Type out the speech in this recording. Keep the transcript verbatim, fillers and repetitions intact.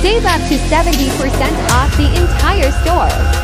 Save up to seventy percent off the entire store.